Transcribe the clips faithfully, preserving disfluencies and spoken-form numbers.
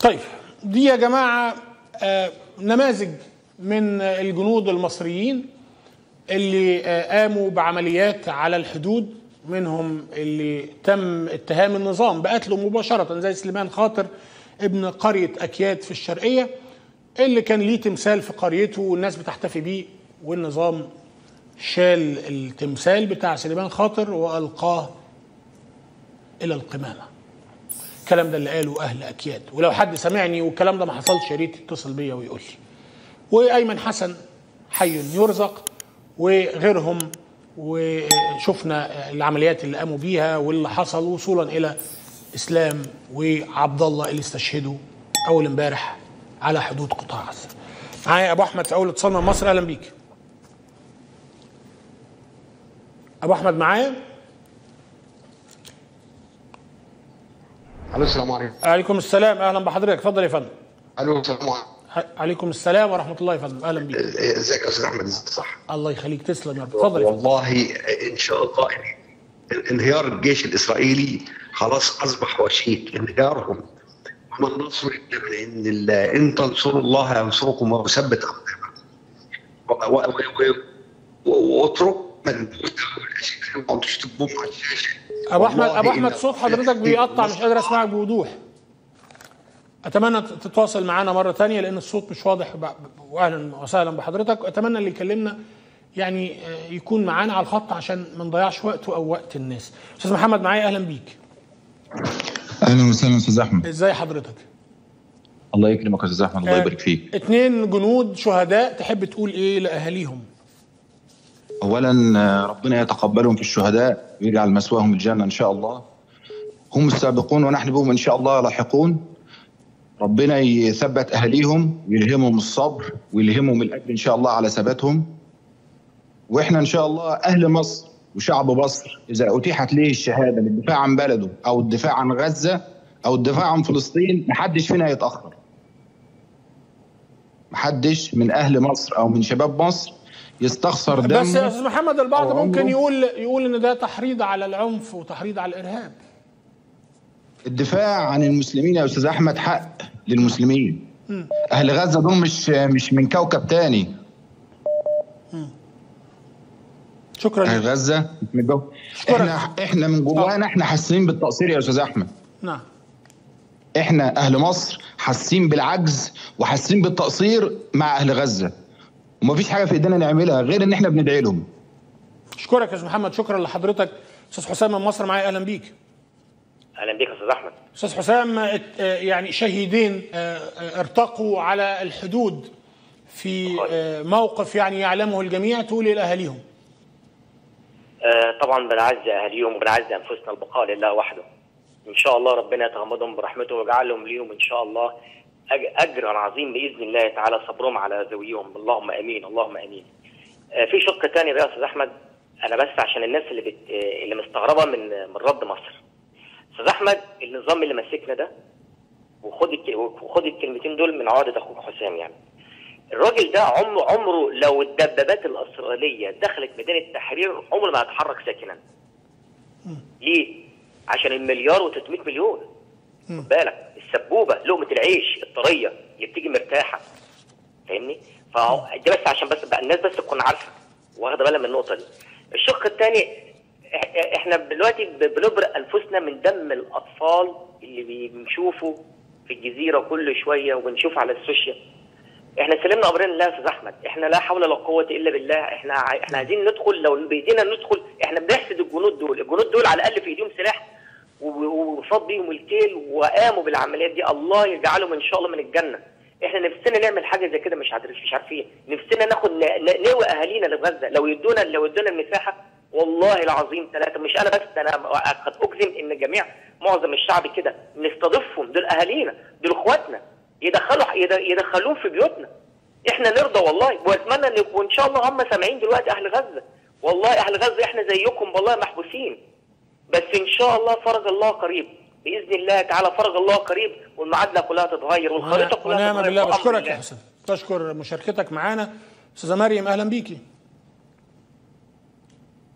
طيب دي يا جماعة آه نماذج من الجنود المصريين اللي آه قاموا بعمليات على الحدود، منهم اللي تم اتهام النظام بقتله مباشرة زي سليمان خاطر ابن قرية أكياد في الشرقية، اللي كان ليه تمثال في قريته والناس بتحتفي بيه، والنظام شال التمثال بتاع سليمان خاطر وألقاه إلى القمامة. الكلام ده اللي قاله أهل أكياد، ولو حد سمعني والكلام ده ما حصلش يا ريت يتصل بيا ويقول لي. وأيمن حسن حي يرزق وغيرهم، وشفنا العمليات اللي قاموا بيها واللي حصل وصولا إلى إسلام وعبد الله اللي استشهدوا أول امبارح على حدود قطاع غزة. معايا أبو أحمد في أول اتصال من مصر، أهلا بيك. أبو أحمد معايا؟ الو السلام عليكم. عليكم السلام، اهلا بحضرتك، اتفضل يا فندم. الو السلام عليكم. عليكم السلام ورحمه الله يا فندم، اهلا بيك. ازيك يا استاذ احمد؟ صح، الله يخليك، تسلم يا رب، اتفضل يا فندم. والله ان شاء الله انهيار الجيش الاسرائيلي خلاص اصبح وشيك، انهيارهم هم النصر، لان ان تنصروا الله ينصركم ويثبت اقدامكم واترك من ما تشتبوهم على الشاشه. ابو احمد ابو احمد صوت حضرتك بيقطع، مش قادر اسمعك بوضوح. اتمنى تتواصل معانا مره ثانيه لان الصوت مش واضح. واهلا وسهلا بحضرتك، واتمنى اللي يكلمنا يعني يكون معانا على الخط عشان ما نضيعش وقته او وقت الناس. استاذ محمد معايا، اهلا بيك. اهلا وسهلا استاذ احمد. ازاي حضرتك؟ الله يكرمك يا استاذ احمد، الله يبارك فيك. اتنين جنود شهداء، تحب تقول ايه لاهاليهم؟ اولا ربنا يتقبلهم في الشهداء ويجعل مثواهم الجنه ان شاء الله. هم السابقون ونحن بهم ان شاء الله لاحقون. ربنا يثبت اهاليهم ويلهمهم الصبر ويلهمهم الاجر ان شاء الله على ثباتهم. واحنا ان شاء الله اهل مصر وشعب مصر اذا اتيحت ليه الشهاده للدفاع عن بلده او الدفاع عن غزه او الدفاع عن فلسطين، محدش فينا يتاخر. محدش من اهل مصر او من شباب مصر يستخسر دمه. بس يا استاذ محمد البعض ممكن يقول يقول ان ده تحريض على العنف وتحريض على الارهاب. الدفاع عن المسلمين يا استاذ احمد حق للمسلمين. م. اهل غزه دول مش مش من كوكب تاني. م. شكرا. اهل غزه من جو... احنا احنا من جوانا احنا حاسين بالتقصير يا استاذ احمد. نعم. احنا اهل مصر حاسين بالعجز وحاسين بالتقصير مع اهل غزه. ومفيش حاجه في ايدينا نعملها غير ان احنا بندعي لهم. اشكرك يا استاذ محمد، شكرا لحضرتك. استاذ حسام من مصر معايا، اهلا بيك. اهلا بيك يا استاذ احمد. استاذ حسام، يعني شهيدين ارتقوا على الحدود في موقف يعني يعلمه الجميع، تقول لاهاليهم؟ طبعا بنعزي اهاليهم وبنعزي انفسنا، البقاء لله وحده. ان شاء الله ربنا يتغمدهم برحمته ويجعلهم ليهم ان شاء الله اجر عظيم باذن الله تعالى، صبرهم على ذويهم، اللهم امين اللهم امين. في شق ثاني بقى يا استاذ احمد، انا بس عشان الناس اللي بت... اللي مستغربه من من رد مصر. استاذ احمد، النظام اللي ماسكنا ده، وخد وخد الكلمتين دول من عقده اخوك حسام، يعني الراجل ده عمره عمره لو الدبابات الاسرائيليه دخلت ميدان التحرير عمره ما هيتحرك ساكنا. ليه؟ عشان المليار وتلتمية مليون. خد بالك، السبوبه لقمه العيش الطريه اللي بتيجي مرتاحه، فاهمني؟ فده بس عشان بس بقى الناس بس تكون عارفه واخده بالها من النقطه دي. الشق الثاني، احنا دلوقتي بنبرئ انفسنا من دم الاطفال اللي بنشوفه في الجزيره كل شويه وبنشوف على السوشيال. احنا سلمنا امرنا لله يا استاذ احمد، احنا لا حول ولا قوه الا بالله. احنا احنا عايزين ندخل، لو بايدينا ندخل. احنا بنحسد الجنود دول، الجنود دول على الاقل في ايديهم سلاح وصاب بيهم الكيل وقاموا بالعمليات دي، الله يجعلهم ان شاء الله من الجنه. احنا نفسنا نعمل حاجه زي كده، مش عارف مش عارفين، نفسنا ناخد نوي اهالينا لغزه، لو يدونا لو يدونا المساحه والله العظيم ثلاثه، مش انا بس، انا قد اجزم ان جميع معظم الشعب كده نستضيفهم، دول اهالينا، دول اخواتنا، يدخلوا يدخلوهم في بيوتنا، احنا نرضى والله. واتمنى ان وان شاء الله هم سامعين دلوقتي اهل غزه، والله اهل غزه احنا زيكم والله محبوسين، بس ان شاء الله فرج الله قريب باذن الله تعالى، فرج الله قريب والمعادله كلها تتغير والخريطه كلها تتغير. ونعم بالله. بشكرك يا حسن، بشكر مشاركتك معانا. استاذه مريم اهلا بيكي.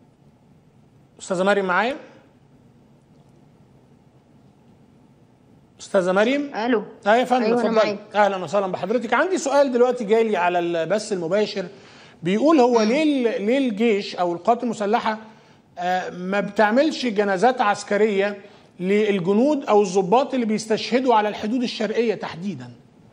استاذه مريم معايا؟ استاذه مريم. الو. اه يا فندم، أيوة اتفضلي. اهلا وسهلا بحضرتك. عندي سؤال دلوقتي جاي لي على البث المباشر، بيقول هو ليه ليه الجيش او القوات المسلحه آه ما بتعملش جنازات عسكريه للجنود او الضباط اللي بيستشهدوا على الحدود الشرقيه تحديدا؟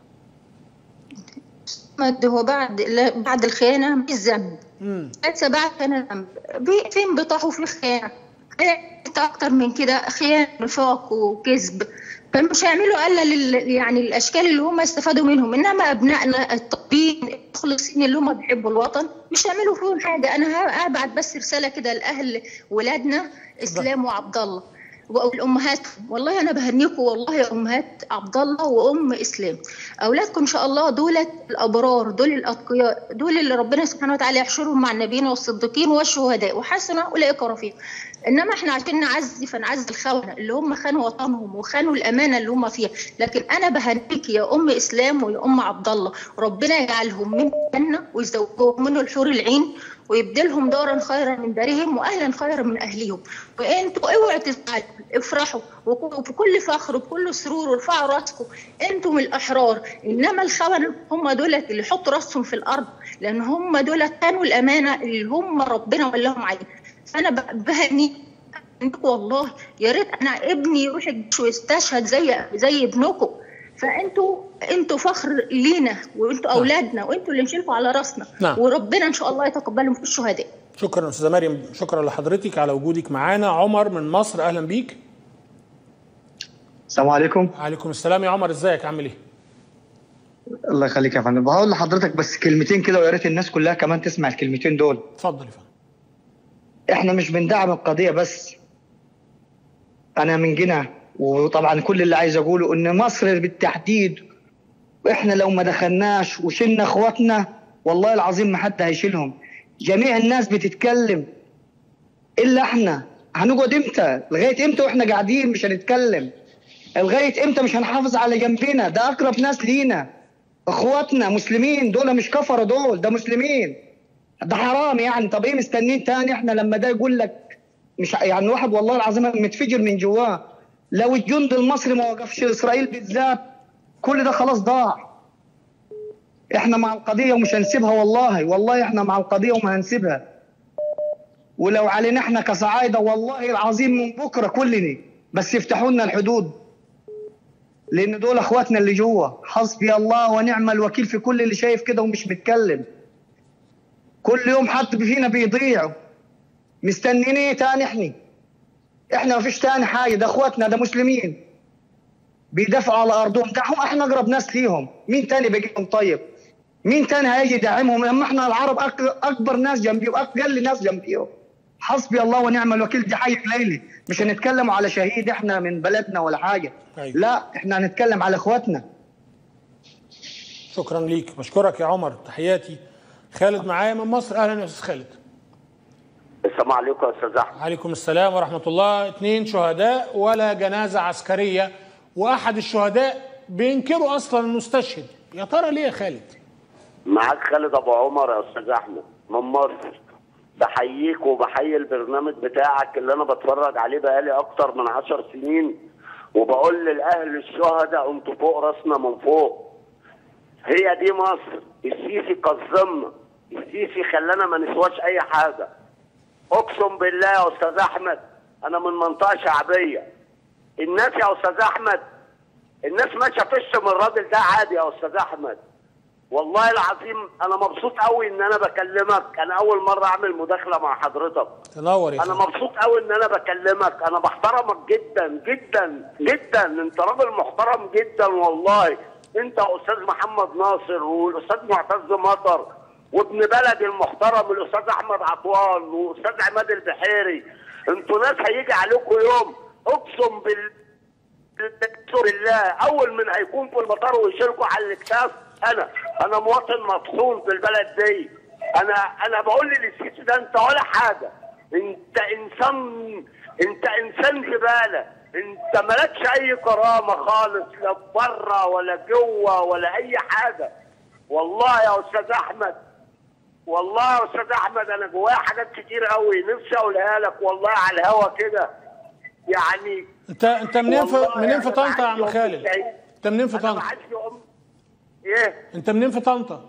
هو بعد بعد الخيانه مش ذنب. ليس بعد خيانه ذنب. فين بيطاحوا في خيانه؟ اكتر من كده خيانه، نفاق وكذب. فمش هيعملوا الا لل... يعني الاشكال اللي هم استفادوا منهم، انما ابنائنا الطيبين المخلصين اللي هم بيحبوا الوطن مش هيعملوا فيهم حاجه. انا هبعت بس رساله كده لاهل ولادنا اسلام وعبد الله والامهات. والله انا بهنيكم والله يا امهات عبد الله وام اسلام. اولادكم ان شاء الله دولت الابرار، دول الاتقياء، دول اللي ربنا سبحانه وتعالى يحشرهم مع النبيين والصديقين والشهداء وحسن اولئك رفيقا. انما احنا عشان نعزي فنعزي الخونه اللي هم خانوا وطنهم وخانوا الامانه اللي هم فيها. لكن انا بهنيك يا ام اسلام ويا ام عبد الله، ربنا يجعلهم من الجنه ويزوجهم منه الحور العين ويبدلهم دارا خيرا من دارهم واهلا خيرا من اهليهم. وانتوا اوعوا تزعلوا، افرحوا وبكل فخر وبكل سرور وارفعوا راسكم، انتم الاحرار. انما الخونه هم دولت اللي يحطوا راسهم في الارض، لان هم دولت كانوا الامانه اللي هم ربنا ولاهم عليها. فانا بهني والله، يا ريت انا ابني يروح الجيش ويستشهد زي زي ابنكم. فانتوا انتوا فخر لينا وانتوا اولادنا وانتوا اللي نشيلكم على راسنا. نعم. وربنا ان شاء الله يتقبلهم في الشهداء. شكرا استاذه مريم، شكرا لحضرتك على وجودك معانا. عمر من مصر، اهلا بيك. السلام عليكم. وعليكم السلام يا عمر، ازيك عامل ايه؟ الله يخليك يا فندم. بقول لحضرتك بس كلمتين كده ويا ريت الناس كلها كمان تسمع الكلمتين دول. اتفضل يا فندم. احنا مش بندعم القضيه بس. انا من جنة، وطبعا كل اللي عايز اقوله ان مصر بالتحديد واحنا لو ما دخلناش وشلنا اخواتنا والله العظيم ما حد هيشيلهم. جميع الناس بتتكلم الا احنا. هنقعد امتى؟ لغايه امتى واحنا قاعدين مش هنتكلم؟ لغايه امتى مش هنحافظ على جنبنا؟ ده اقرب ناس لينا، اخواتنا مسلمين، دول مش كفره، دول ده مسلمين. ده حرام يعني. طب ايه مستنين تاني احنا لما ده يقول لك مش يعني واحد والله العظيم متفجر من جواه. لو الجند المصري ما وقفش اسرائيل بالذات كل ده خلاص ضاع. احنا مع القضيه ومش هنسيبها والله، والله احنا مع القضيه وما هنسيبها. ولو علينا احنا كصعايده والله العظيم من بكره كلنا بس يفتحوا لنا الحدود، لان دول اخواتنا اللي جوه. حسبي الله ونعم الوكيل في كل اللي شايف كده ومش بيتكلم. كل يوم حد فينا بيضيع. مستنيين ايه تاني؟ احنا احنا ما فيش تاني حاجه. ده اخواتنا، ده مسلمين بيدافعوا على ارضهم، ده احنا اقرب ناس ليهم. مين تاني بيجيهم؟ طيب مين تاني هيجي يدعمهم لما احنا العرب اكبر ناس جنبيهم واقل ناس جنبيهم؟ حسبي الله ونعم الوكيل. دي حي ليلي. مش هنتكلم على شهيد احنا من بلدنا ولا حاجه. أيوة. لا احنا هنتكلم على اخواتنا. شكرا ليك، بشكرك يا عمر، تحياتي. خالد معايا من مصر، اهلا يا استاذ خالد. السلام عليكم يا استاذ احمد. وعليكم السلام ورحمه الله. اثنين شهداء ولا جنازه عسكريه، واحد الشهداء بينكروا اصلا انه استشهد. يا ترى ليه يا خالد؟ معاك خالد ابو عمر يا استاذ احمد من مصر. بحييك وبحيي البرنامج بتاعك اللي انا بتفرج عليه بقالي اكتر من عشر سنين، وبقول للاهل الشهداء انتوا فوق راسنا من فوق. هي دي مصر. السيسي قزمنا، السيسي خلانا ما نسواش اي حاجه. اقسم بالله يا استاذ احمد انا من منطقه شعبيه. الناس يا استاذ احمد الناس ماشيه تشتم الراجل ده عادي يا استاذ احمد. والله العظيم انا مبسوط قوي ان انا بكلمك. انا اول مره اعمل مداخله مع حضرتك. تنور يا انا مبسوط قوي ان انا بكلمك. انا بحترمك جدا جدا جدا. انت راجل محترم جدا والله. انت استاذ محمد ناصر والاستاذ معتز مطر وابن بلدي المحترم الاستاذ احمد عطوان واستاذ عماد البحيري. انتوا ناس هيجي عليكم يوم اقسم بالله بالله اول من هيكون في المطار ويشيلكوا على الاكتاف انا. انا مواطن مطحون في البلد دي. انا انا بقول للسيسي ده انت ولا حاجه. انت انسان انت انسان زباله. انت مالكش اي كرامه خالص لا بره ولا جوه ولا اي حاجه. والله يا استاذ احمد والله يا استاذ احمد انا جوايا حاجات كتير قوي نفسي اقولها لك والله على الهوا كده. يعني انت انت منين في منين في طنطا يا عم خالد؟ انت منين في أنا طنطا؟ بعزي أم ايه؟ انت منين في طنطا؟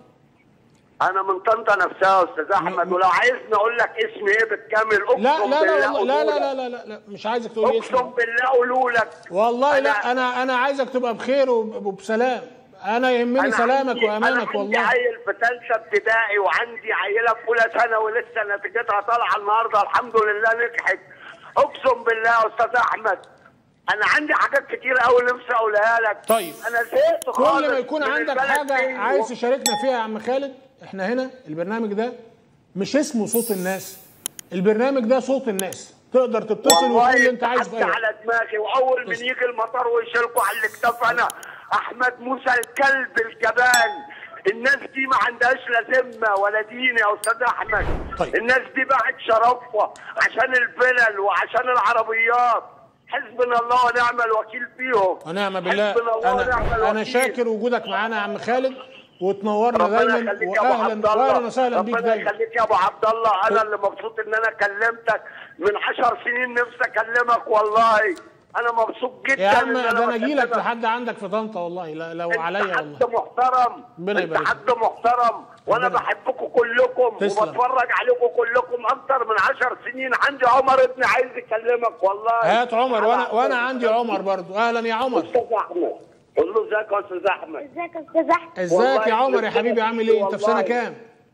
انا من طنطا نفسها يا استاذ احمد، ولو عايزني اقول لك اسمي ايه بالكامل اقسم لا لا لا بالله لا لا أقوله لا لا لا لا مش عايزك تقول لي اقسم اسمك. بالله اقوله لك. والله لا، أنا- انا انا عايزك تبقى بخير وب- وبسلام. انا يهمني أنا سلامك عندي- وامانك أنا عندي والله. عيل في ثالثه ابتدائي وعندي عيله في اولى ثانوي لسه نتيجتها طالعه النهارده الحمد لله نجحت. اقسم بالله يا استاذ احمد انا عندي حاجات كتير قوي نفسي اقولها لك. طيب انا زهقت خالص كل ما يكون من عندك البلد حاجه دي. عايز تشاركنا فيها يا عم خالد، احنا هنا البرنامج ده مش اسمه صوت الناس، البرنامج ده صوت الناس، تقدر تتصل وتقول اللي انت عايزه. والله على دماغي، واول من يجي المطار ويشيلكوا على الاكتاف انا احمد موسى الكلب الجبان. الناس دي ما عندهاش لا ذمه ولا دين يا استاذ احمد. طيب. الناس دي باعت شرفها عشان الفلل وعشان العربيات. حسبنا الله ونعم الوكيل فيهم. ونعم بالله. حسبنا الله ونعم انا الوكيل. انا شاكر وجودك معانا يا عم خالد، وتنورنا ربنا دايما، يخليك يا ابو واهلا عبد الله. واهلا وسهلا بيك ربنا دايما. يخليك يا ابو عبد الله، انا اللي مبسوط ان انا كلمتك من عشر سنين نفسي اكلمك والله. انا مبسوط جدا يا عم ان انا ده انا اجي لك بكلمك. لحد عندك في طنطا والله، لا لو عليا انت والله. حد محترم، ربنا انت يبارك حد محترم، وانا ربنا- بحبكم كلكم تسلم. وبتفرج عليكم كلكم اكتر من عشر سنين. عندي عمر ابني عايز يكلمك والله. هات عمر، وانا وانا عندي عمر برضو. اهلا يا عمر. استاذ احمد، قول له ازيك يا استاذ احمد. ازيك يا استاذ احمد؟ ازيك يا عمر يا حبيبي، عامل ايه؟ انت في سنه والله. كام؟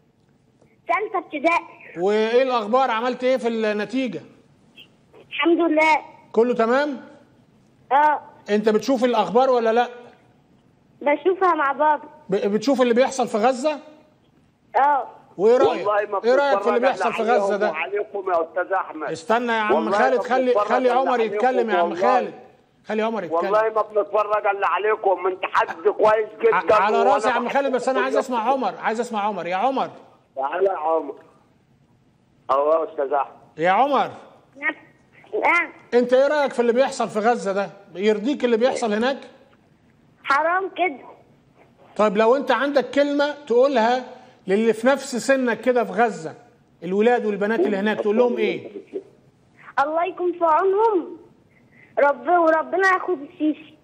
ثالثه ابتدائي. وايه الاخبار؟ عملت ايه في النتيجه؟ الحمد لله. كله تمام؟ اه انت بتشوف الاخبار ولا لا؟ بشوفها مع بابا. ب- بتشوف اللي بيحصل في غزه؟ اه وايه رايك؟ والله ما ايه رايك في اللي بنتفرج بيحصل في عليهم غزه ده؟ وعليكم يا استاذ احمد. استنى يا عم والله خالد، ما خلي بنتفرج خلي إلا عمر عليكم يتكلم يا عم والله. خالد. خلي عمر يتكلم. والله ما بنتفرج الا عليكم، انت حد كويس ع- جدا. على راسي يا وأنا عم خالد، بس انا عايز بحبكم اسمع عمر، عايز اسمع عمر. يا عمر تعالى يا عمر. اهو يا استاذ احمد. يا عمر نعم نعم. انت ايه رايك في اللي بيحصل في غزه ده؟ يرضيك اللي بيحصل هناك؟ حرام كده. طيب لو انت عندك كلمه تقولها للي في نفس سنك كده في غزه، الولاد والبنات اللي هناك، تقول لهم ايه؟ الله يكون في عونهم. رب وربنا ياخد السيسي.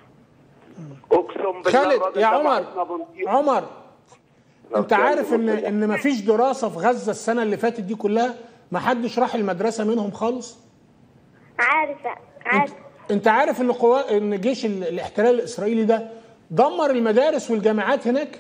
اقسم بالله خالد الراجل يا ده عمر بعتنا بنطيق. عمر انت عارف ان ان مفيش دراسه في غزه السنه اللي فاتت دي كلها، ما حدش راح المدرسه منهم خالص. عارفه عارفه. انت عارف ان قوا ان جيش ال- الاحتلال الاسرائيلي ده دمر المدارس والجامعات هناك؟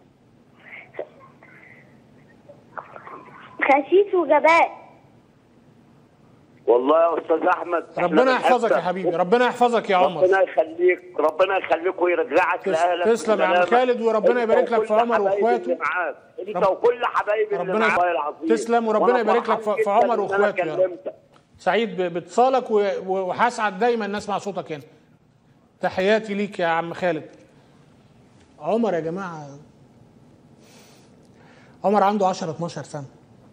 خسيس وجباء. والله يا استاذ احمد إحنا ربنا يحفظك يا بنحبك. حبيبي، ربنا يحفظك يا عمر. ربنا يخليك، ربنا يخليك ويرجعك تس- لاهلك. تسلم يا عم بسلامة. خالد، وربنا أنت يبارك لك في وكل عمر حبايبي واخواته. اللي معاك. انت رب- وكل حبايبي اللي ربنا معاك يخ- والله العظيم. تسلم، وربنا وأنا يبارك لك في- فرحان في جداً عمر إن أنا واخواته يا رب. كلمتك. سعيد ب- باتصالك و- و- وهسعد دايما نسمع صوتك هنا. تحياتي ليك يا عم خالد. عمر يا جماعه، عمر عنده عشرة اتناشر سنه.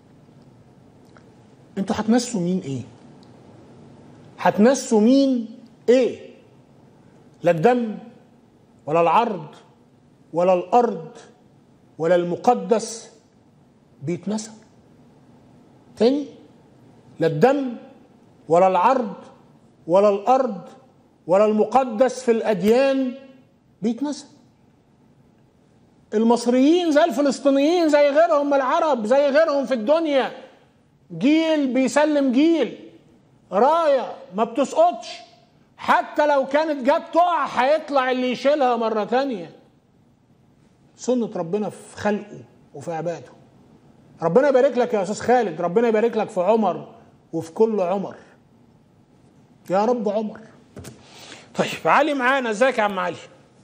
انتوا هتنسوا مين ايه؟ هتنسوا مين ايه؟ لا الدم ولا العرض ولا الارض ولا المقدس بيتنسى. تاني، لا الدم ولا العرض ولا الارض ولا المقدس في الاديان بيتنسى. المصريين زي الفلسطينيين زي غيرهم العرب زي غيرهم في الدنيا، جيل بيسلم جيل، رايه ما بتسقطش، حتى لو كانت جت تقع هيطلع اللي يشيلها مره تانيه. سنه ربنا في خلقه وفي عباده. ربنا يبارك لك يا استاذ خالد، ربنا يبارك لك في عمر وفي كل عمر يا رب. عمر طيب. علي معانا، ازيك يا عم علي؟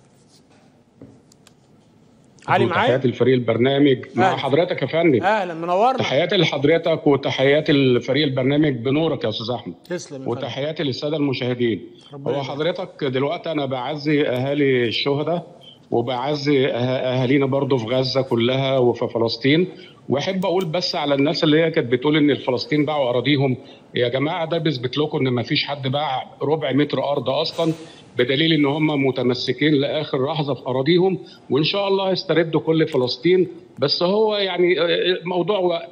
علي معايا؟ تحياتي لفريق البرنامج مع أهلا. حضرتك يا فندم. اهلا، منورنا. تحياتي لحضرتك وتحياتي لفريق البرنامج بنورك يا استاذ احمد. تسلم يا فندم. وتحياتي للساده المشاهدين. ربنا هو يبارك. حضرتك دلوقتي انا بعزي اهالي الشهداء وبعزي أه- اهالينا برضو في غزه كلها وفي فلسطين، واحب اقول بس على الناس اللي هي كانت بتقول ان الفلسطين باعوا اراضيهم. يا جماعه ده بيثبت لكم ان ما فيش حد باع ربع متر ارض اصلا، بدليل ان هم متمسكين لاخر لحظه في اراضيهم، وان شاء الله يستردوا كل فلسطين. بس هو يعني موضوع وقت،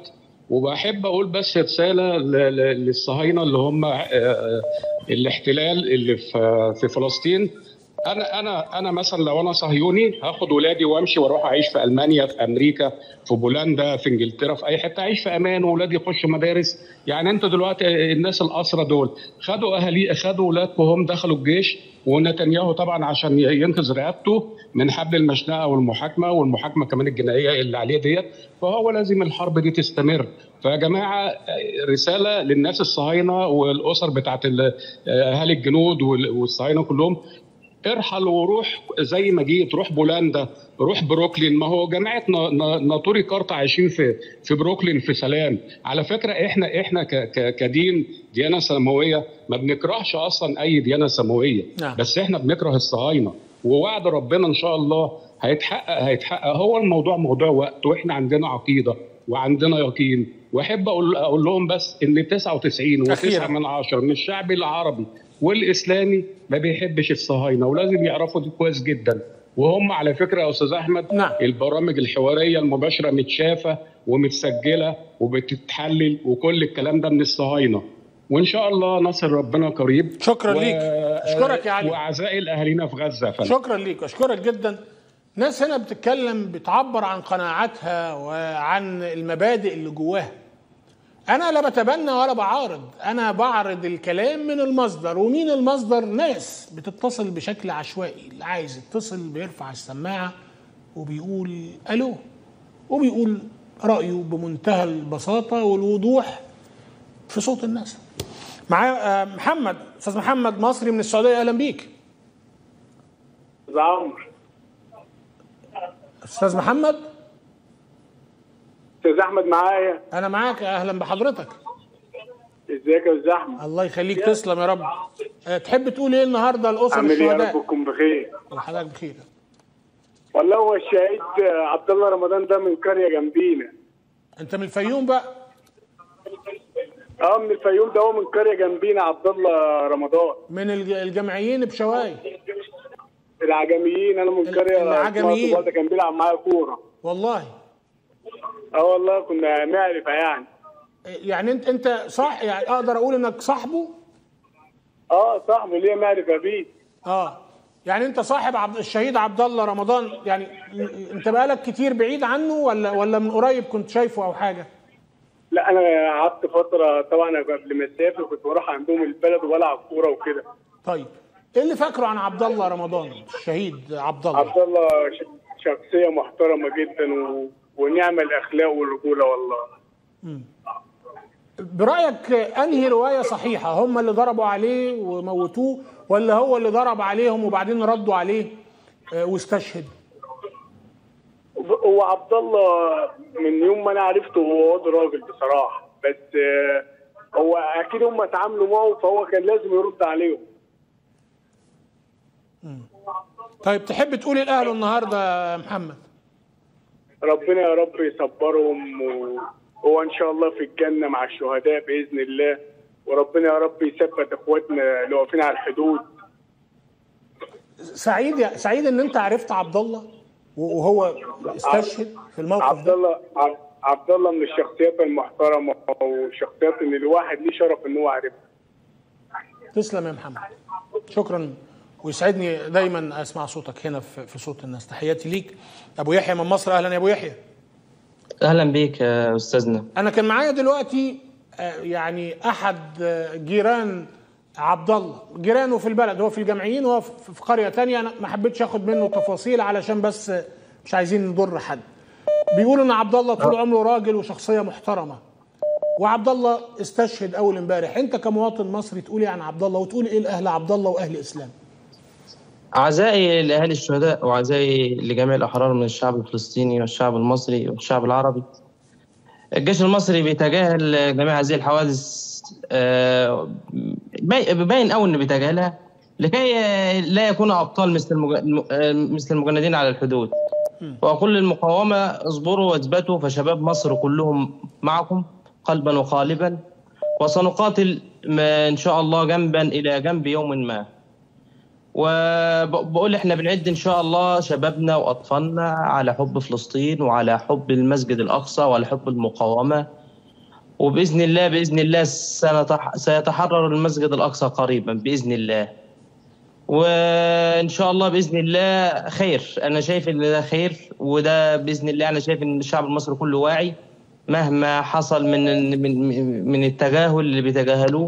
وبحب اقول بس رساله للصهاينه اللي هم الاحتلال اللي في في فلسطين. انا انا انا مثلا لو انا صهيوني هاخد ولادي وامشي واروح اعيش في المانيا، في امريكا، في بولندا، في انجلترا، في اي حته اعيش في امان، واولادي يخشوا مدارس. يعني انت دلوقتي الناس الاسرى دول خدوا اهالي خدوا اولادهم دخلوا الجيش، ونتنياهو طبعا عشان ينقذ رقبته من حبل المشنقه والمحاكمه والمحاكمه كمان الجنائيه اللي عليه ديت، فهو لازم الحرب دي تستمر. فيا جماعه رساله للناس الصهاينه والاسر بتاعت اهالي الجنود والصهاينه كلهم، ارحل وروح زي ما جيت، روح بولندا، روح بروكلين. ما هو جماعه ناطوري كارتا عايشين في في بروكلين في سلام. على فكره احنا احنا كدين ديانه سماويه ما بنكرهش اصلا اي ديانه سماويه، نعم. بس احنا بنكره الصهاينه، ووعد ربنا ان شاء الله هيتحقق هيتحقق. هو الموضوع موضوع وقت، واحنا عندنا عقيده وعندنا يقين. واحب اقول اقول لهم بس ان تسعة وتسعين وتسعة من عشرة من الشعب العربي والاسلامي ما بيحبش الصهاينه، ولازم يعرفوا دي كويس جدا. وهم على فكره يا استاذ احمد، نعم. البرامج الحواريه المباشره متشافه ومتسجله وبتتحلل، وكل الكلام ده من الصهاينه. وان شاء الله نصر ربنا قريب. شكرا و... ليك، اشكرك يا علي، واعزائي الاهالينا في غزه فن. شكرا ليك، اشكرك جدا. ناس هنا بتتكلم بتعبر عن قناعاتها وعن المبادئ اللي جواها. أنا لا بتبنى ولا بعارض، أنا بعرض الكلام من المصدر. ومين المصدر؟ ناس بتتصل بشكل عشوائي، اللي عايز يتصل بيرفع السماعة وبيقول ألو، وبيقول رأيه بمنتهى البساطة والوضوح في صوت الناس. معايا محمد، أستاذ محمد مصري من السعودية، أهلا بيك. أستاذ عمرو. أستاذ محمد. استاذ احمد معايا. انا معاك، اهلا بحضرتك. ازيك يا استاذ احمد؟ الله يخليك، تسلم يا رب. أه تحب تقول ايه النهارده لاسر الشهداء؟ عامل ايه يا رب تكون بخير؟ وحضرتك بخير. والله هو الشهيد عبد الله رمضان ده من قريه جنبينا. انت من الفيوم بقى؟ اه من الفيوم، ده هو من قريه جنبينا عبد الله رمضان. من الجمعيين بشواي؟ العجميين، انا من قريه العجميين. ده كان بيلعب معايا كوره. والله؟ اه والله كنا معرفه يعني. يعني انت انت صح، يعني اقدر اقول انك صاحبه؟ اه صاحبه، ليه معرفه بيه. اه يعني انت صاحب عبد الشهيد عبد الله رمضان، يعني انت بقالك كتير بعيد عنه ولا ولا من قريب كنت شايفه او حاجه؟ لا انا قعدت فتره طبعا قبل ما اسافر كنت بروح عندهم البلد والعب كوره وكده. طيب ايه اللي فاكره عن عبد الله رمضان الشهيد عبد الله؟ عبد الله شخصيه محترمه جدا و... ونعم الاخلاق والرجوله والله. امم برايك انهي روايه صحيحه؟ هم اللي ضربوا عليه وموتوه، ولا هو اللي ضرب عليهم وبعدين ردوا عليه واستشهد؟ هو عبد الله من يوم ما انا عرفته هو واد راجل بصراحه، بس هو اكيد هم اتعاملوا معه فهو كان لازم يرد عليهم. امم طيب تحب تقول ايه لاهله النهارده يا محمد؟ ربنا يا رب يصبرهم، وهو ان شاء الله في الجنه مع الشهداء باذن الله، وربنا يا رب يثبت اخواتنا اللي واقفين على الحدود. سعيد يا سعيد ان انت عرفت عبد الله وهو استشهد في الموقف عبد الله عبد الله من الشخصيات المحترمه والشخصيات ان الواحد ليه شرف ان هو عرفها. تسلم يا محمد، شكرا، ويسعدني دايما اسمع صوتك هنا في صوت الناس. تحياتي ليك. ابو يحيى من مصر، اهلا يا ابو يحيى. اهلا بيك يا استاذنا. انا كان معايا دلوقتي يعني احد جيران عبد الله، جيرانه في البلد، هو في الجمعيين وهو في قريه ثانيه، انا ما حبيتش اخد منه تفاصيل علشان بس مش عايزين نضر حد. بيقولوا ان عبد الله طول عمره راجل وشخصيه محترمه، وعبد الله استشهد اول امبارح. انت كمواطن مصري تقولي عن عبد الله وتقولي ايه لاهل عبد الله واهل الاسلام؟ أعزائي لأهالي الشهداء وأعزائي لجميع الأحرار من الشعب الفلسطيني والشعب المصري والشعب العربي، الجيش المصري بيتجاهل جميع هذه الحوادث، باين أوي إنه بيتجاهلها لكي لا يكون أبطال مثل مثل المجندين على الحدود. وأقول للمقاومة اصبروا واثبتوا، فشباب مصر كلهم معكم قلبا وقالبا، وسنقاتل إن شاء الله جنبا إلى جنب يوم ما. وبقول احنا بنعد ان شاء الله شبابنا واطفالنا على حب فلسطين وعلى حب المسجد الاقصى وعلى حب المقاومه، وباذن الله باذن الله سيتحرر المسجد الاقصى قريبا باذن الله. وان شاء الله باذن الله خير، انا شايف ان ده خير، وده باذن الله انا شايف ان الشعب المصري كله واعي مهما حصل من من من التجاهل اللي بيتجاهلوه.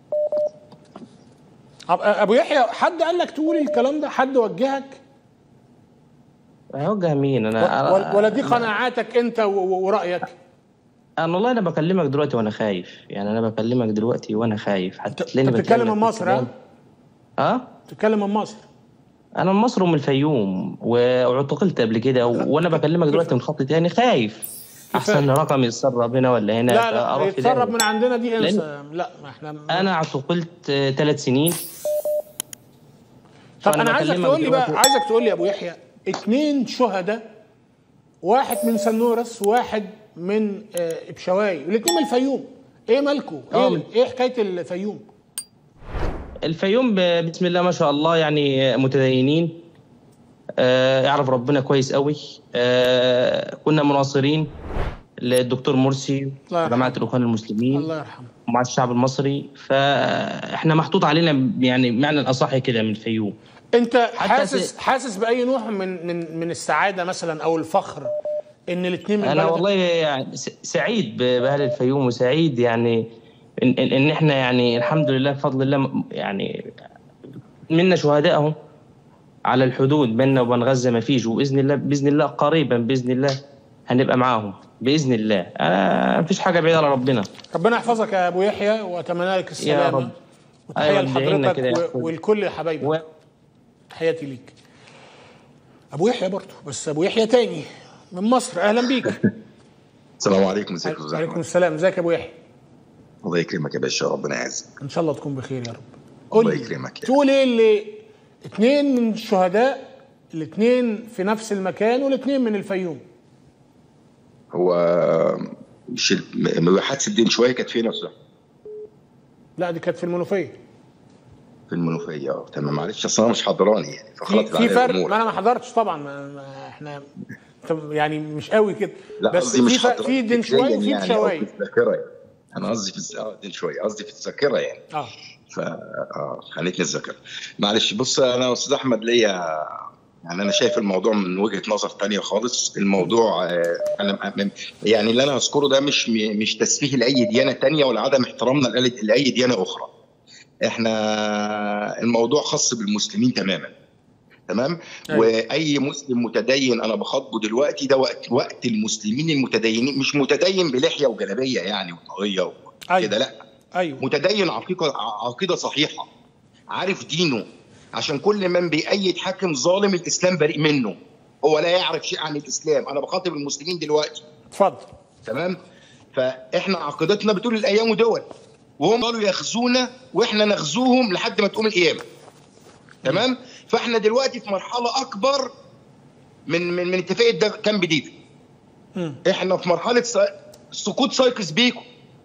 ابو يحيى، حد قال لك تقول الكلام ده؟ حد وجهك؟ هيوجه مين؟ انا ولا, ولا دي قناعاتك انت ورايك؟ انا والله انا بكلمك دلوقتي وانا خايف، يعني انا بكلمك دلوقتي وانا خايف حتى تلاقيني بتتكلم من مصر. ها؟ ها؟ بتتكلم من مصر؟ انا من مصر ومن الفيوم، واعتقلت قبل كده، وانا بكلمك دلوقتي من خط تاني خايف. احسن رقم يتسرب هنا ولا هنا؟ لا لا يتسرب من عندنا دي انسى. لا احنا انا اعتقلت ثلاث سنين. طب انا عايزك تقول لي بقى، عايزك تقول لي يا ابو يحيى، اثنين شهداء، واحد من سنورس وواحد من ابشواي، الاثنين من الفيوم، ايه مالكم؟ ايه, إيه حكايه الفيوم؟ الفيوم بسم الله ما شاء الله يعني متدينين، آه يعرف ربنا كويس قوي. آه كنا مناصرين للدكتور مرسي وجماعه الاخوان المسلمين، الله يرحمه، ومع الشعب المصري، فاحنا محطوط علينا يعني معنى الاصح كده من الفيوم. انت حاسس حاسس باي نوع من من من السعاده مثلا او الفخر ان الاثنين من انا بلدك؟ والله يعني سعيد باهل الفيوم، وسعيد يعني ان, إن احنا يعني الحمد لله بفضل الله يعني منا شهدائهم على الحدود بيننا وبين غزه ما فيش، وباذن الله باذن الله قريبا باذن الله هنبقى معاهم باذن الله. انا مفيش حاجه بعيده على ربنا. ربنا يحفظك يا ابو يحيى، واتمنى لك السلامه يا رب. وتحيه أيوة لحضرتك ولكل حبايبك. و... تحياتي ليك. ابو يحيى برضه، بس ابو يحيى تاني من مصر. اهلا بيك. السلام عليكم. ازيك؟ وعليكم السلام. ازيك يا ابو يحيى؟ الله يكرمك يا باشا، ربنا يعزك. ان شاء الله تكون بخير يا رب. الله يكرمك. تقول ايه اللي اثنين من الشهداء، الاثنين في نفس المكان والاثنين من الفيوم؟ هو مش حادثه الدين شويه كانت فين يا استاذ؟ لا دي كانت في المنوفيه. في المنوفيه اه تمام. معلش اصل انا مش حضراني يعني، فخلاص في فرق. ما انا ما حضرتش طبعا، ما ما احنا يعني مش قوي كده، بس في فرق في دين شويه وفي يعني شويه. يعني. انا قصدي في اه دين شويه، قصدي في الذاكره يعني. اه ف اه خانتني الذاكره. معلش بص انا استاذ احمد ليا يعني انا شايف الموضوع من وجهه نظر تانية خالص. الموضوع آه انا يعني اللي انا هذكره ده مش مش تسفيه لاي ديانه تانية ولا عدم احترامنا لاي ديانه اخرى. احنا الموضوع خاص بالمسلمين تماما. تمام. أيوة. واي مسلم متدين انا بخاطبه دلوقتي ده وقت وقت المسلمين المتدينين، مش متدين بلحيه وجلابيه يعني وطاقيه وكده. أيوة. لا ايوه متدين عقيده عقيده صحيحه، عارف دينه، عشان كل من بيأيد حاكم ظالم الاسلام بريء منه، هو لا يعرف شيء عن الاسلام. انا بخاطب المسلمين دلوقتي. اتفضل. تمام. فاحنا عقيدتنا بتقول الايام دول، وهم قالوا يغزونا واحنا نغزوهم لحد ما تقوم القيامه. تمام. فاحنا دلوقتي في مرحله اكبر من من, من اتفاقيه كامب ديفيد. احنا في مرحله سقوط سايكس بيكو.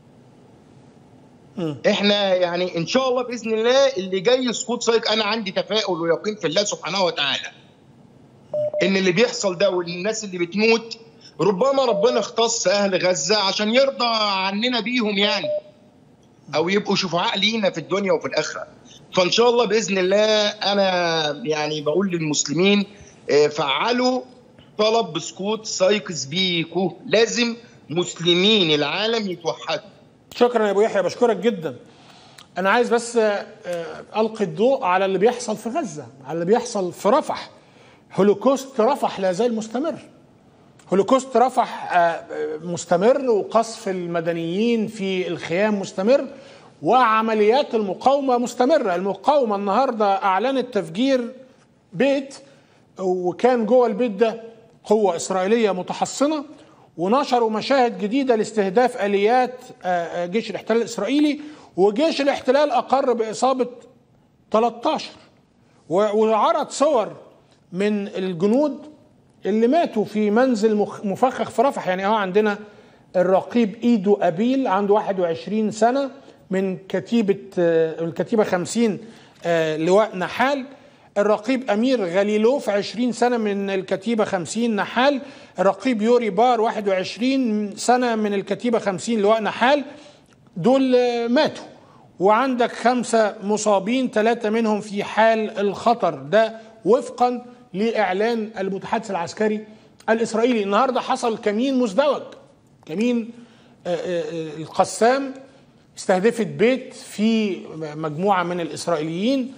م. احنا يعني ان شاء الله باذن الله اللي جاي سقوط سايك. انا عندي تفاؤل ويقين في الله سبحانه وتعالى ان اللي بيحصل ده والناس اللي بتموت ربما ربنا اختص اهل غزه عشان يرضى عننا بيهم يعني، او يبقوا شفعاء لينا في الدنيا وفي الاخره. فان شاء الله باذن الله انا يعني بقول للمسلمين فعلوا طلب بسكوت سايكس بيكو، لازم مسلمين العالم يتوحدوا. شكرا يا ابو يحيى، بشكرك جدا. انا عايز بس القي الضوء على اللي بيحصل في غزه، على اللي بيحصل في رفح. هولوكوست رفح لا زال مستمر. هولوكوست رفح مستمر، وقصف المدنيين في الخيام مستمر، وعمليات المقاومة مستمرة. المقاومة النهاردة أعلنت تفجير بيت، وكان جوه البيت ده قوة إسرائيلية متحصنة، ونشروا مشاهد جديدة لاستهداف آليات جيش الاحتلال الإسرائيلي، وجيش الاحتلال أقر بإصابة ثلاثة عشر، وعرض صور من الجنود اللي ماتوا في منزل مفخخ في رفح. يعني اه عندنا الرقيب ايدو ابيل عنده واحد وعشرين سنة من كتيبة الكتيبة خمسين لواء نحال، الرقيب أمير غاليلوف عشرين سنة من الكتيبة خمسين نحال، الرقيب يوري بار واحد وعشرين سنة من الكتيبة خمسين لواء نحال، دول ماتوا. وعندك خمسة مصابين، ثلاثة منهم في حال الخطر، ده وفقا لإعلان المتحدث العسكري الإسرائيلي. النهاردة حصل كمين مزدوج، كمين القسام استهدفت بيت في مجموعة من الإسرائيليين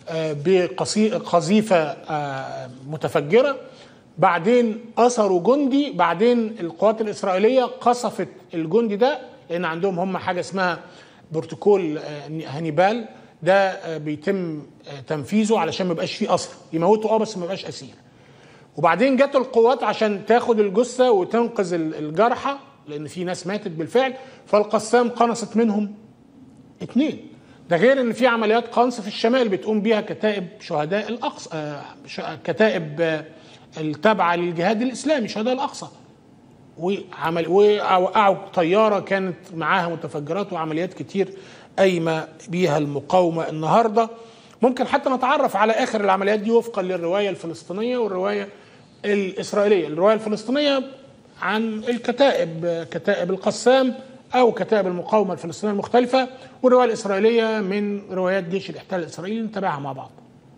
بقذيفة متفجرة، بعدين أسروا جندي، بعدين القوات الإسرائيلية قصفت الجندي ده، لأن عندهم هم حاجة اسمها بروتوكول هانيبال، ده بيتم تنفيذه علشان ما يبقاش فيه أسر، يموتوا اه بس ما يبقاش أسير. وبعدين جت القوات عشان تاخد الجثة وتنقذ الجرحى، لأن في ناس ماتت بالفعل، فالقسام قنصت منهم اتنين. ده غير ان في عمليات قنص في الشمال بتقوم بيها كتائب شهداء الاقصى، كتائب التابعه للجهاد الاسلامي شهداء الاقصى، وعمل وقعوا طياره كانت معاها متفجرات، وعمليات كتير قايمه بيها المقاومه النهارده. ممكن حتى نتعرف على اخر العمليات دي وفقا للروايه الفلسطينيه والروايه الاسرائيليه. الروايه الفلسطينيه عن الكتائب، كتائب القسام أو كتائب المقاومة الفلسطينية المختلفة، والرواية الإسرائيلية من روايات جيش الاحتلال الإسرائيلي، نتابعها مع بعض.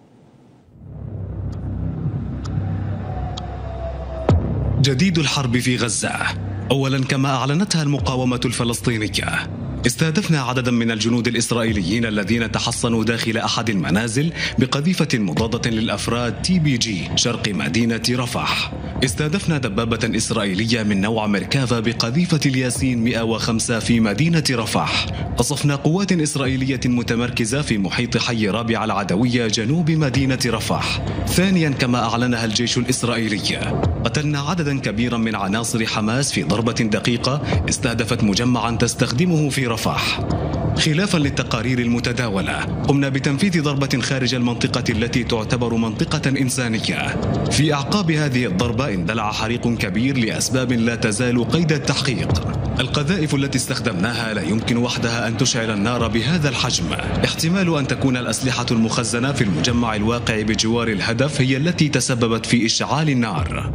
جديد الحرب في غزة. أولا، كما أعلنتها المقاومة الفلسطينية، استهدفنا عددا من الجنود الإسرائيليين الذين تحصنوا داخل أحد المنازل بقذيفة مضادة للأفراد تي بي جي شرق مدينة رفح. استهدفنا دبابة إسرائيلية من نوع ميركافا بقذيفة الياسين مئة وخمسة في مدينة رفح. قصفنا قوات إسرائيلية متمركزة في محيط حي رابعة العدوية جنوب مدينة رفح. ثانيا، كما أعلنها الجيش الإسرائيلي، قتلنا عددا كبيرا من عناصر حماس في ضربة دقيقة استهدفت مجمعا تستخدمه في رفح. خلافا للتقارير المتداولة، قمنا بتنفيذ ضربة خارج المنطقة التي تعتبر منطقة إنسانية. في أعقاب هذه الضربة اندلع حريق كبير لأسباب لا تزال قيد التحقيق. القذائف التي استخدمناها لا يمكن وحدها أن تشعل النار بهذا الحجم. احتمال أن تكون الأسلحة المخزنة في المجمع الواقع بجوار الهدف هي التي تسببت في إشعال النار.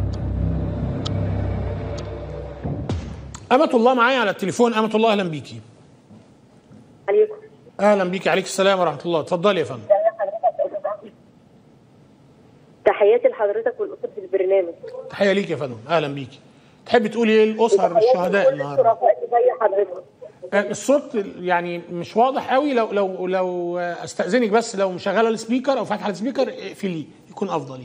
أمة الله معايا على التليفون. أمة الله، أهلا بيكي. عليكم. أهلا بيكي. عليك السلام ورحمة الله. اتفضلي يا فندم. تحياتي لحضرتك والأسر في البرنامج. تحية ليك يا فندم، أهلا بيكي. تحبي تقولي إيه الأسر الشهداء النهارده؟ زي حضرتك. الصوت يعني مش واضح قوي، لو لو لو استأذنك بس لو مشغلة السبيكر أو فاتحة السبيكر اقفليه يكون أفضل.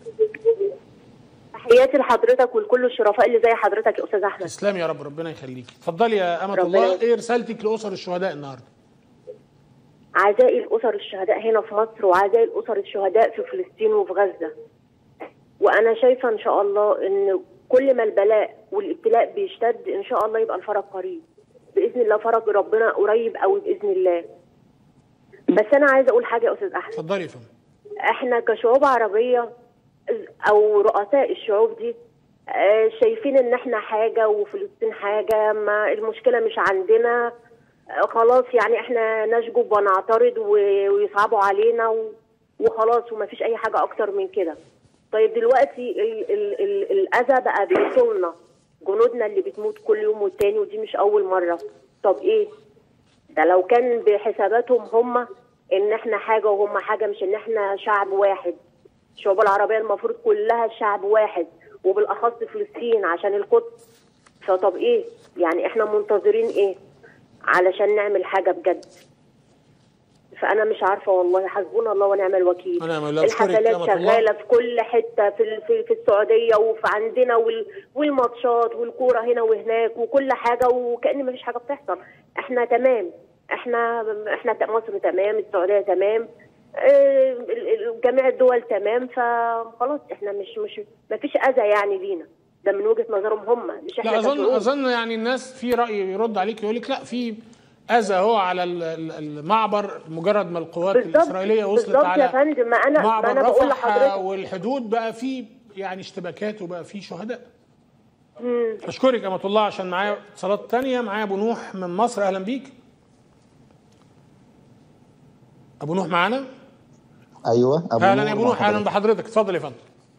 تحياتي لحضرتك ولكل الشرفاء اللي زي حضرتك يا استاذ احمد. تسلمي يا رب، ربنا يخليكي. اتفضلي يا امة الله، ايه رسالتك لاسر الشهداء النهارده؟ عزائي الاسر الشهداء هنا في مصر، وعزائي الاسر الشهداء في فلسطين وفي غزه. وانا شايفه ان شاء الله ان كل ما البلاء والابتلاء بيشتد ان شاء الله يبقى الفرج قريب باذن الله، فرج ربنا قريب قوي باذن الله. بس انا عايزه اقول حاجه يا استاذ احمد. اتفضلي يا فندم. احنا كشعوب عربيه او رؤساء الشعوب دي شايفين ان احنا حاجه وفلسطين حاجه، ما المشكله مش عندنا خلاص، يعني احنا نشجب ونعترض ويصعبوا علينا وخلاص، وما فيش اي حاجه اكتر من كده. طيب دلوقتي ال ال ال الاذى بقى بيوصلنا، جنودنا اللي بتموت كل يوم والتاني، ودي مش اول مره. طب ايه ده؟ لو كان بحساباتهم هم ان احنا حاجه وهم حاجه، مش ان احنا شعب واحد. الشعوب العربية المفروض كلها شعب واحد، وبالأخص فلسطين عشان القدس. فطب إيه؟ يعني إحنا منتظرين إيه علشان نعمل حاجة بجد؟ فأنا مش عارفة والله، حسبنا الله ونعم الوكيل. الحفلات شغالة في كل حتة في في, في السعودية وفي عندنا، والماتشات والكورة هنا وهناك وكل حاجة، وكأن ما فيش حاجة بتحصل. إحنا تمام، إحنا إحنا مصر تمام، السعودية تمام، جميع الدول تمام، فخلاص احنا مش مش ما فيش اذى يعني لينا، ده من وجهه نظرهم هم، مش احنا. لا اظن اظن يعني الناس في راي يرد عليك يقول لك لا، في اذى هو على المعبر، مجرد ما القوات الاسرائيليه وصلت على يا فندم. ما انا معبر ما انا بقول لحضرتك والحدود بقى في يعني اشتباكات وبقى في شهداء. امم اشكرك يا امة الله. عشان معايا اتصالات ثانيه. معايا ابو نوح من مصر، اهلا بيك. ابو نوح معانا؟ ايوه ابو اهلا يا ابو نور، اهلا بحضرتك، اتفضل يا فندم.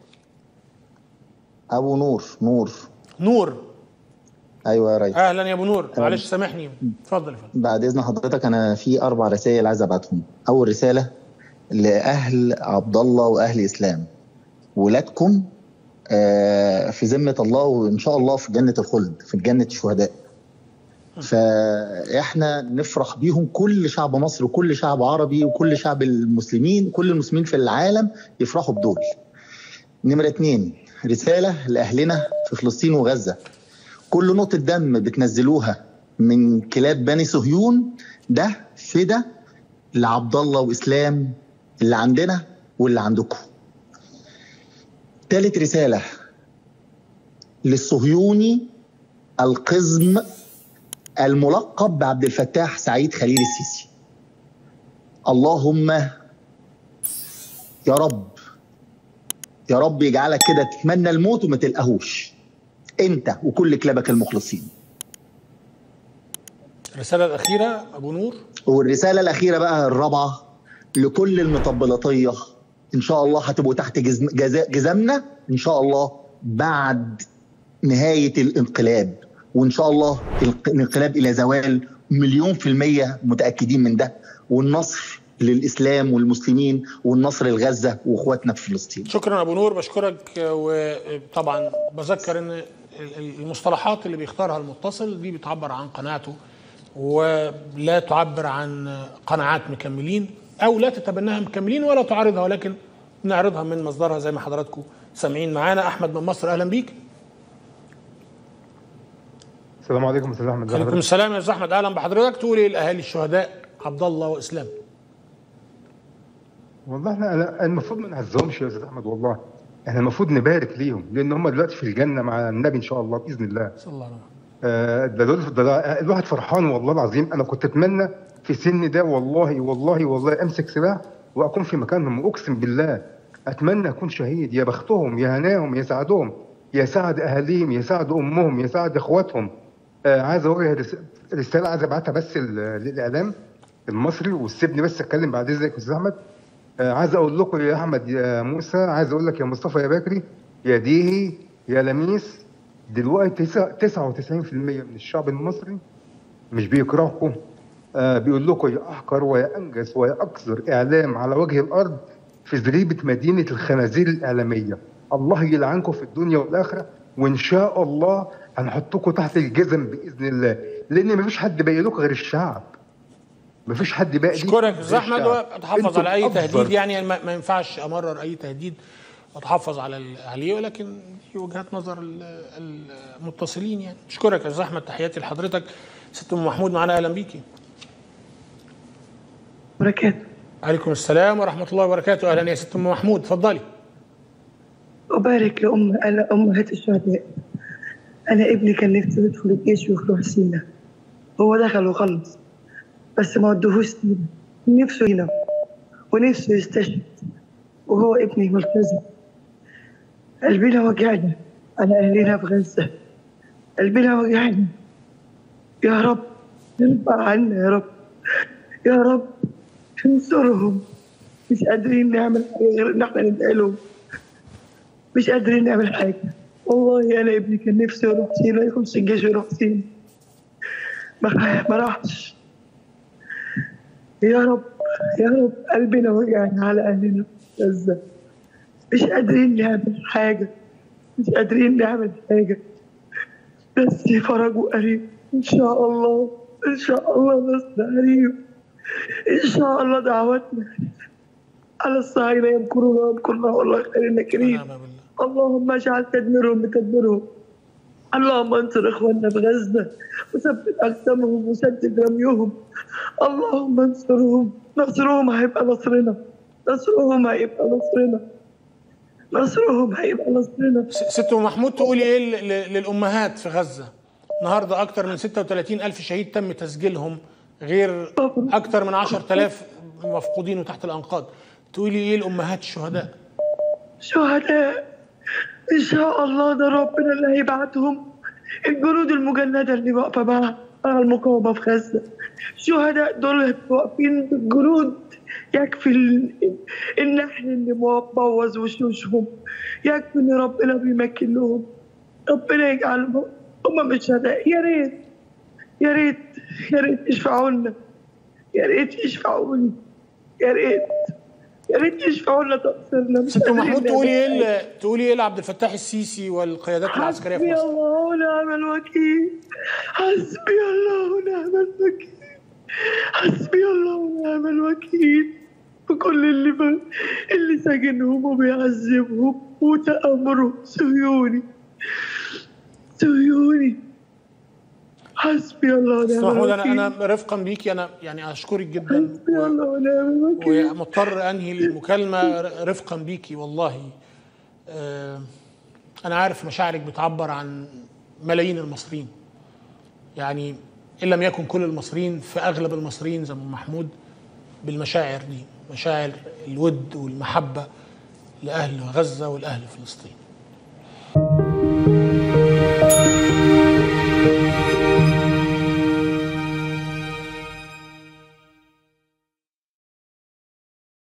ابو نور نور نور ايوه يا ريس. اهلا يا ابو نور، معلش سامحني، اتفضل يا فندم. بعد اذن حضرتك انا في اربع رسائل عايز ابعتهم. اول رساله لاهل عبد الله واهل اسلام، ولادكم في ذمه الله وان شاء الله في جنه الخلد، في جنه الشهداء. فاحنا نفرح بيهم، كل شعب مصر وكل شعب عربي وكل شعب المسلمين، كل المسلمين في العالم يفرحوا بدول. نمره اتنين، رساله لاهلنا في فلسطين وغزه، كل نقطه دم بتنزلوها من كلاب بني صهيون ده فدا لعبد الله واسلام اللي عندنا واللي عندكم. ثالث رساله للصهيوني القزم الملقب بعبد الفتاح سعيد خليل السيسي، اللهم يا رب يا رب يجعلك كده تتمنى الموت وما تلقاهوش انت وكل كلابك المخلصين. الرساله الاخيره ابو نور. والرساله الاخيره بقى الرابعه لكل المطبلطيه، ان شاء الله هتبقوا تحت جزم جزمنا ان شاء الله بعد نهايه الانقلاب، وان شاء الله الانقلاب الى زوال، مليون في الميه متاكدين من ده، والنصر للاسلام والمسلمين والنصر لغزه واخواتنا في فلسطين. شكرا ابو نور، بشكرك. وطبعا بذكر ان المصطلحات اللي بيختارها المتصل دي بتعبر عن قناعته ولا تعبر عن قناعات مكملين، او لا تتبناها مكملين ولا تعارضها، ولكن نعرضها من مصدرها زي ما حضراتكم سامعين معانا. احمد من مصر، اهلا بيك. السلام عليكم استاذ احمد. وعليكم السلام يا استاذ احمد، اهلا بحضرتك. تقول ايه لاهالي الشهداء عبد الله واسلام؟ والله احنا المفروض ما نعزهمش يا استاذ احمد، والله احنا المفروض نبارك ليهم، لان هم دلوقتي في الجنه مع النبي ان شاء الله باذن الله. صلى الله عليه وسلم. آه ده, ده الواحد فرحان والله العظيم. انا كنت اتمنى في سن ده والله والله والله امسك سلاح واكون في مكانهم، اقسم بالله اتمنى اكون شهيد. يا بختهم، يا هناهم، يا سعدهم، يا سعد اهاليهم، يا سعد امهم، يا سعد اخواتهم. آه عايز اوجه رساله عايز ابعتها بس للاعلام المصري، وسيبني بس اتكلم بعد اذنك يا استاذ احمد. آه عايز اقول لكم يا احمد يا موسى، عايز اقول لك يا مصطفى يا بكري يا ديهي يا لميس، دلوقتي تسعة وتسعين في المية من الشعب المصري مش بيكرهكم، آه بيقول لكم يا احقر ويا انجس ويا اكثر اعلام على وجه الارض في زريبه مدينه الخنازير الاعلاميه. الله يلعنكم في الدنيا والاخره، وان شاء الله هنحطكم تحت الجزم باذن الله، لان مفيش حد باقي لكم غير الشعب. مفيش حد باقي. اشكرك يا استاذ احمد، واتحفظ على اي تهديد، يعني ما ينفعش امرر اي تهديد واتحفظ على عليه، ولكن دي وجهات نظر المتصلين يعني. اشكرك يا استاذ احمد، تحياتي لحضرتك. ست ام محمود معانا، اهلا بيكي. بركاته. عليكم السلام ورحمه الله وبركاته. اهلا يا ست ام محمود، اتفضلي. أبارك لأم أمهات الشهداء. أنا ابني كان نفسه يدخل الجيش ويروح سينا، هو دخل وخلص بس ما ودوهوش سينا، نفسه هنا ونفسه يستشهد، وهو ابني ملتزم. قلبنا وجعنا على أهلنا في غزة، قلبنا وجعنا. يا رب ارفع عنا يا رب، يا رب انصرهم. مش قادرين نعمل حاجة غير إن احنا ندعي لهم، مش قادرين نعمل حاجة. والله أنا ابني كان نفسه يروح سينا، يخش الجيش ويروح سينا، ما راحش. يا رب يا رب قلبنا وجعنا على أهلنا في غزة، مش قادرين نعمل حاجة، مش قادرين نعمل حاجة، بس فرجوا قريب إن شاء الله، إن شاء الله نصر قريب، إن شاء الله. دعوتنا على الصهاينة يمكرون ويمكرنا والله خير كريم. اللهم اجعل تدميرهم بتدميرهم، اللهم انصر اخواننا في غزة وثبت اقدامهم وسدد رميهم، اللهم انصرهم. نصرهم هيبقى نصرنا، نصرهم هيبقى نصرنا، نصرهم هيبقى نصرنا. ست محمود، تقولي ايه للامهات في غزة؟ النهارده اكثر من ستة وثلاثين ألف شهيد تم تسجيلهم، غير اكثر من عشرة آلاف مفقودين وتحت الانقاض. تقولي ايه لامهات الشهداء؟ شهداء ان شاء الله، ده ربنا اللي هيبعتهم، الجنود المجندة اللي واقفة مع المقاومة في غزة. الشهداء دول واقفين بالجنود يكفي ال- النحل اللي مبوظ وشوشهم، يكفي ان ربنا بيمكن لهم. ربنا يجعلهم هم مش شهداء. يا ريت يا ريت يا ريت يشفعوا لنا، يا ريت يشفعوا لي، يا ريت يا ريت يشفعوا لنا تقصيرنا. ست محمود، تقولي ايه ل- تقولي ايه لعبد الفتاح السيسي والقيادات العسكريه في حسبي مصر؟ الله ونعم الوكيل، حسبي الله ونعم الوكيل، حسبي الله ونعم الوكيل بكل اللي ب... اللي ساجنهم وبيعذبهم وتأمروا صهيوني صهيوني. حسبي الله ونعم ست الوكيل. محمود، انا انا رفقا بيكي، انا يعني اشكرك جدا، حسبي الله ونعم الوكيل. ومضطر انهي المكالمه رفقا بيكي والله. آه، انا عارف مشاعرك بتعبر عن ملايين المصريين، يعني ان لم يكن كل المصريين فاغلب المصريين زي ام محمود بالمشاعر دي، مشاعر الود والمحبه لاهل غزه والاهل فلسطين.